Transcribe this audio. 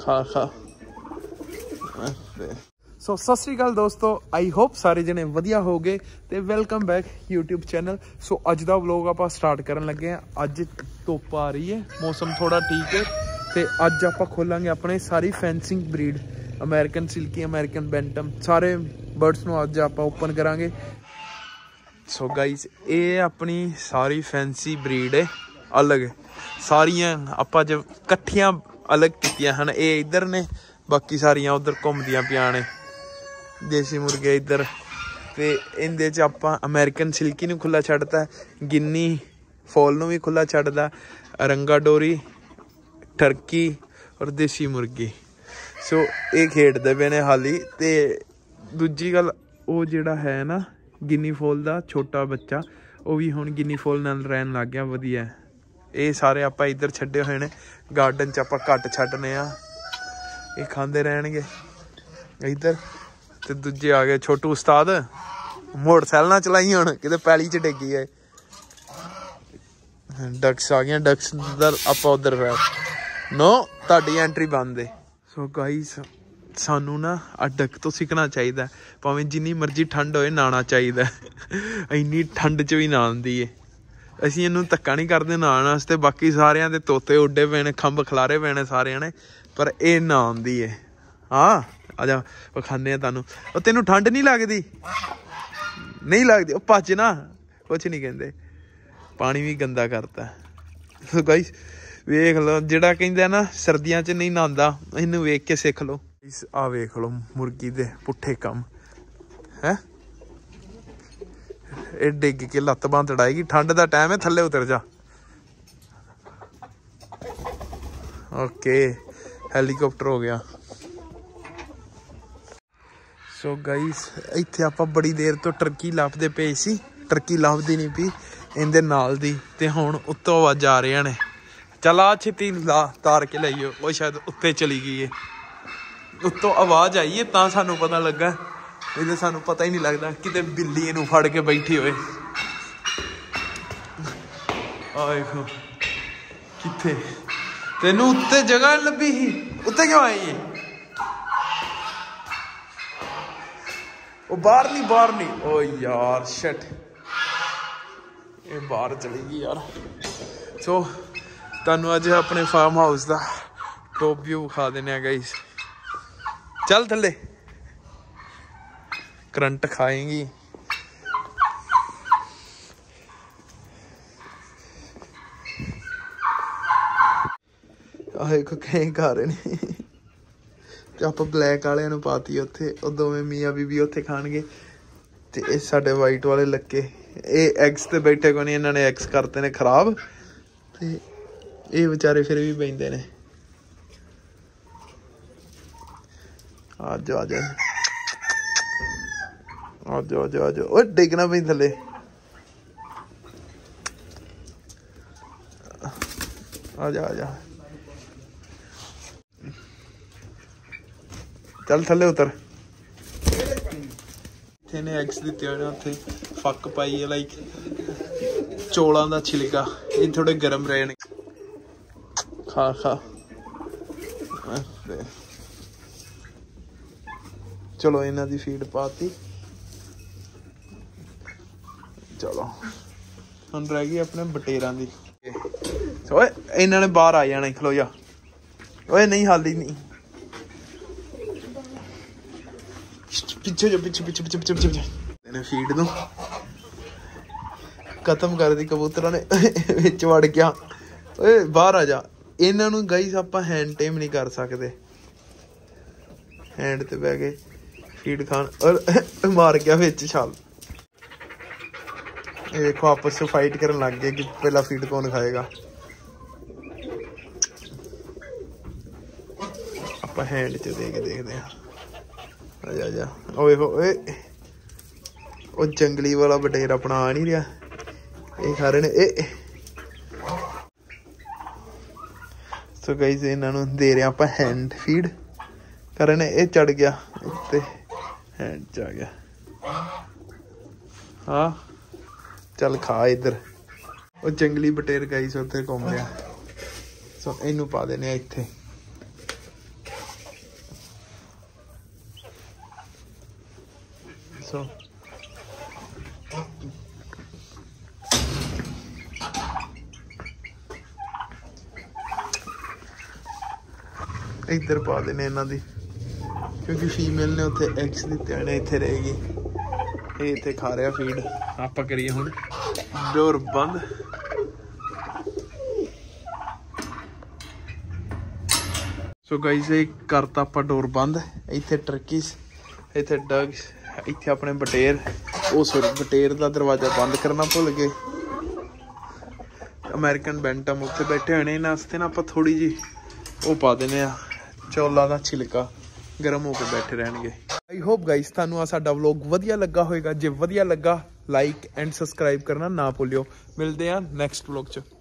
खा खा। सो सत श्री अकाल दोस्तों, आई होप सारे जने वधिया हो गए तो welcome back YouTube channel. So अज का व्लॉग आप स्टार्ट करन लगे हैं। अज धुप आ रही है, मौसम थोड़ा ठीक है तो अज आप खोलांगे अपने सारी फैंसिंग breed American Silkie, American Bantam, सारे बर्ड्स नूं अज आप ओपन करांगे। सो गाइस ये अपनी सारी फैंसी ब्रीड है, अलग सारियां आप जब कट्ठियां अलग कीतियां हैं। ये इधर ने, बाकी सारियां उधर घूमदियां पियां ने। देसी मुर्गे इधर ते इंदे च आपां अमेरिकन सिल्की नूं खुला छड्डता है, गिन्नी फॉल नूं भी खुला छड्डदा, रंगा डोरी, टर्की और देसी मुर्गी। सो ये खेडदे पे ने हाली। ते दूजी गल वो जिहड़ा है ना गिन्नी फॉल दा छोटा बच्चा, वो भी हुण गिन्नी फॉल नाल रहन लग गया, वधिया। ये सारे आपां इधर छड्डे होए ने, गार्डन च आपां घट छड्डने आ, ये खांदे रहणगे इधर। ते दूजे आ गए छोटू उस्ताद, मोटरसाइकिल ना चलाई हुण किते पैली च डिग गए। डक्स आ गई, डक्स आप उधर नो तुहाडी एंट्री बंद है। सो गाइस सानू ना डक तो सीखना चाहिए, भावें जिन्नी मर्जी ठंड होए नहाना चाहिए। इन्नी ठंड च भी नहांदी है, असीं इनू धक्का नहीं करते नहाने वास्ते। बाकी सारियां दे तोते उड्डे पे ने, खंभ खलारे पे ने सारियां ने, पर यह नहांदी है। हाँ आजा खाने तुहानू। तेनू ठंड नहीं लगती? नहीं लगती, भज ना, कुछ नहीं कहते। पानी भी गंदा करता। सो गाइस वेख लो, जिहड़ा कहंदा ना सर्दियां च नहीं नहांदा, इनू वेख के सिख लो। आ वेख लो मुर्गी दे पुट्ठे कम है, ये डिग के लत्त बांह तड़ाएगी। ठंड का टाइम है, थल्ले उतर जा। ओके हैलीकॉप्टर हो गया। सो गाइस इत्थे आपां बड़ी देर तो टर्की लभदे पे सी, टर्की लभदी नहीं पई इहदे नाल दी, ते हुण उत्तों आवाज़ आ रही ने, चल आ छेती ला तार के लाइयो। वो शायद उत्ते चली गई है, उत्तों आवाज़ आई है तां सानू पता लगा, इहदे सानू पता ही नहीं लगता किते बिल्ली इनू फड़ के बैठी होए। आ देखो किथे तेनू उत्ते जगह लभी ही, उत्ते क्यों आई है? ओ बाहर नहीं, ओ यार शिट, ये बाहर चली गई यार। सो तुहानू अज अपने फार्म हाउस का टॉप व्यू विखा देने गाइस। चल थले, करंट खाएंगी। देखो कहीं खा रहे ने, आप ब्लैक वाले पाती उत्थे, दोवें मियाँ बीबी उत्थे खाणगे, ते ये साडे वाइट वाले लक्के, ये एग्स ते बैठे को नहीं, इन्होंने एग्स करते ने खराब, ते ये बेचारे फिर भी बहिंदे ने। आजो आजो आजो आजो आजो, ओ डिगना पई थले। आजा आजा, चल थले उतर। इत्थे ने एग्स दिते हुए ने, उत्थे फक पाई है लाइक चौलां दा छिलका, ये थोड़े गर्म रहे ने। खा खा, चलो इन्हां दी फीड पाती। चलो हुण रह गई अपने बटेरां दी। ओए इन्हां ने बाहर आ जाना, खलो जा। ओए नहीं हाली नहीं, पिछे जो पिछे पिछे पिछे पिछे पिछे फीड नूं खत्म कर दी, कबूतरां ने विच वड़ गया। ओए बाहर आ जा। इन्हां नूं गाइस आपां हैंड टेम नहीं कर सकते, हैंड ते बह गए फीड खान और मार गया विच छाल। ये देखो आपस में फाइट करन लग गए कि पहला फीड कौन खाएगा। आप हैंड च दे के देखते हैं। आजा आजा, ओ देखो ओ जंगली वाला बटेर अपना आ नहीं रहा, ये खा रहे ने। सो गाइस इन्हों दे रहे आप हैंड फीड कर रहे, ये चढ़ गया उत्ते, हैंड च आ गया। हाँ चल खा इधर। वो जंगली बटेर गाइस उत्ते घूम रहा, सो इनू पा देने इत्थे। इथों इधर पा देने इन्हां दी, क्योंकि फीमेल ने उत्थे एग्स दिते ने, इत्थे रहेगी, ये इत्थे खा रहा फीड। आप करिए हुण डोर बंद। सो गाइस ये करता आपां डोर बंद। इत्थे टर्कीस, इत्थे डग्स, इत्थे अपने बटेर, ओ सॉरी बटेर दा दरवाजा बंद करना भुल गए। अमेरिकन बैंटम उत्थे बैठे होने, इन्हां वास्ते ना आपां थोड़ी जी वो पा देने आ चौलां दा छिलका, गर्म होकर बैठे रहणगे। आई होप गाइस तुहानूं आ साडा व्लॉग वधिया लगा होएगा। जे वधिया लगा लाइक एंड सबसक्राइब करना ना भुल्लिओ। मिलदे आ नैक्सट व्लॉग च।